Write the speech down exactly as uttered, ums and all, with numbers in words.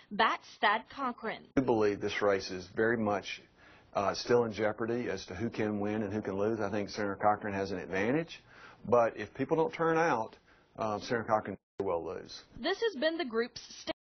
That's Senator Cochran. I believe this race is very much uh, still in jeopardy as to who can win and who can lose. I think Senator Cochran has an advantage, but if people don't turn out, uh, Senator Cochran will lose. This has been the group's